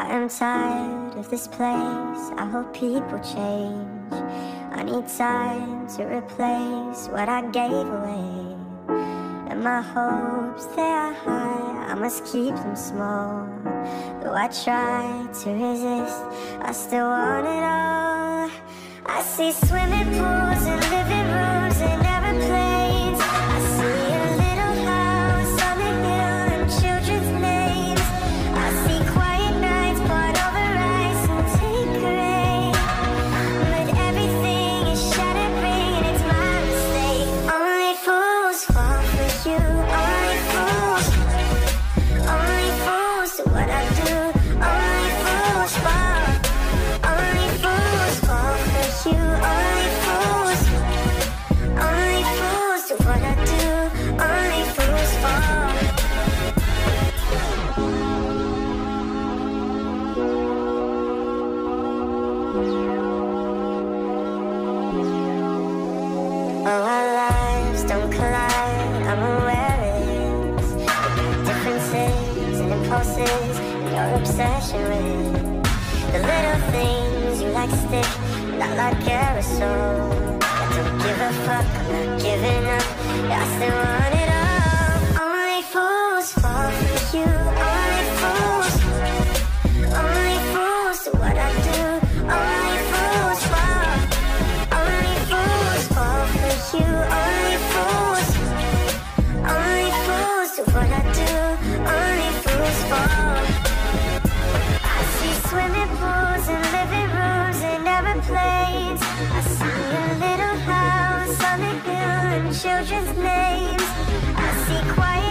I am tired of this place, I hope people change. I need time to replace what I gave away. And my hopes, they are high, I must keep them small. Though I try to resist, I still want it all. I see swimming pools and living rooms and airplanes. I see a little house on the hill and children's names. I see quiet nights poured over ice and take rain. But everything is shattering and it's my mistake. Only fools fall for you, only fools. Only fools do what I do, only fools fall. Only fools fall for you, only fools. Only fools do what I do, only fools fall. Oh, our lives don't collide, I'm aware it is. The differences and impulses and your obsession with the little things you like stick, not like aerosol. I don't give a fuck, I'm not giving up, yeah, I still want it all. Only fools fall for you, only fools. Only fools do what I do, only fools fall. Only fools fall for you, only fools. Only fools do what I do, only fools fall. I see swimming pools and living rooms and airplanes. I see a little house on the hill and children's names. I see quiet